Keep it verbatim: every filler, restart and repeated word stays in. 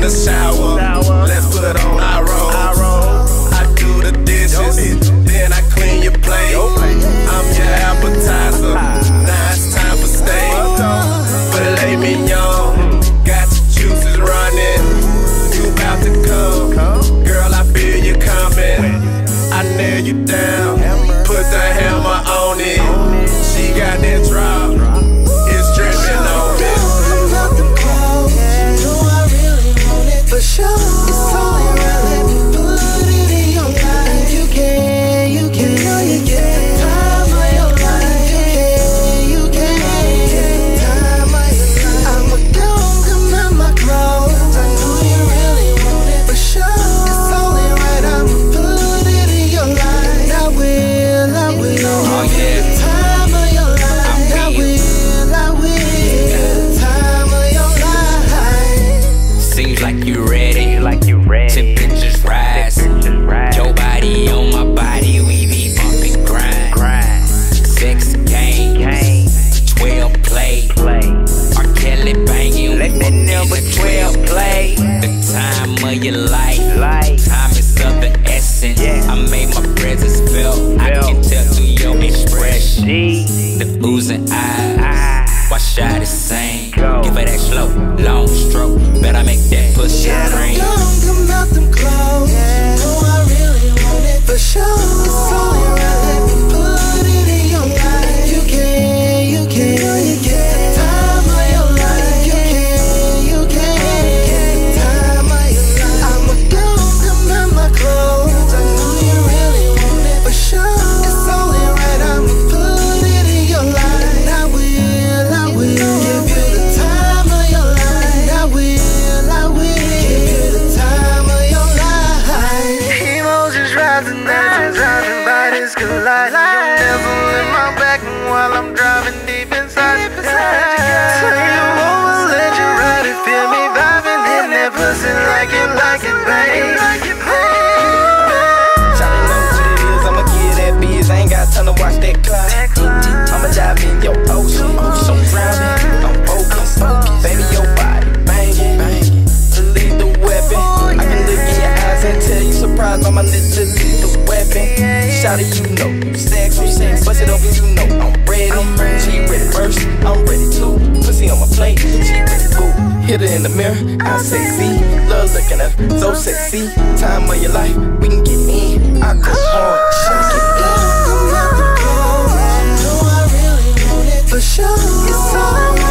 the shower. Let's put on our robes. I do the dishes, then I clean your plate. I'm your appetizer. Now it's time for steak. Filet mignon, got your juices running. You about to come, girl, I feel you coming. I nail you down, put the hammer on it. She got that drop, it's dripping on me. I'm out the crowd, know I really want it for sure. It's only right, let me put it in your life. You can, you can, you can. The time of your life, you can, you can. The time of your life. I'ma go, come out my clothes. I know you really want it for sure. It's only right, I'ma put it in your life. I will, I will. Oh yeah. The time of your life, I will, I will. The time of your life. Seems like you ready, like you ready. Temperatures rise. Your body on my body, we be bumping grind. grind. Sex games, twelve play. R. Kelly banging, let that number twelve play. The time of your life, time is of the essence. I made my presence felt. I can tell through your expression. The oozing eyes, why shy the same? Give her that slow, long stroke. Bet I make that pussy rain. Don't come out them clothes. Know I really want it for sure. It's only right, let me put it in your life. You can, you can, you can. The time of your life. You can, you can. The time of your life. I'ma go, come out my clothes. I know you really want it for sure. It's only right, I'ma put it in your life. I will, I will give you the time of your life. I will, I will give you the time of your life. Emotions rising, as rising, bodies collide. You're never in my back while I'm driving deep inside. Turn you over, let you ride it, feel me vibing in that pussy like you like it, babe. Shawty know what it is, I'ma get that biz. I ain't got time to watch that clock. I'ma dive in your ocean, so drowning. I'm focused, baby, your body banging, banging. Delete the weapon. I can look in your eyes and tell you surprised by my lips. Delete the weapon. Shawty, you know you sexy, bust it open, you know I'm ready. She ready first, I'm ready too. Pussy on my plate, she ready too. Hit her in the mirror, I'm sexy. Love looking at her, so sexy. Time of your life, we can get in. I go hard, shawty get in. Come out the cold, know I really want it for sure. It's all